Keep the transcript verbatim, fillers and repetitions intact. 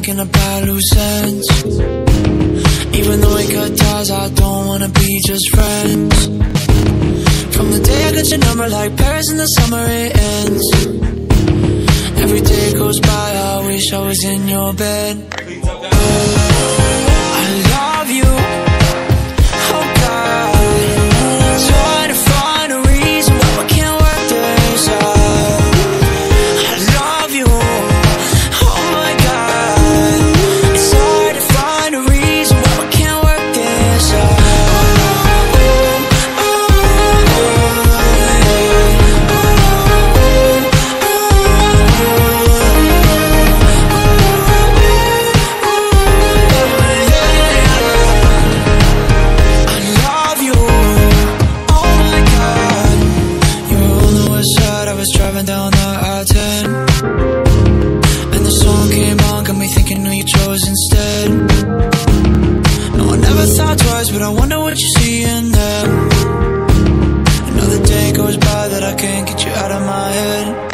thinking about loose ends. Even though we cut ties, I don't wanna be just friends. From the day I got your number, like Paris in the summer, it ends. Every day goes by, I wish I was in your bed. I love you, oh God. Try to find a reason why we can't work this out. I love you, oh my God. It's hard to find a reason why we can't work this out. Driving down the I ten, and the song came on, got me thinking who you chose instead. No, I never thought twice, but I wonder what you see in them. Another day goes by that I can't get you out of my head.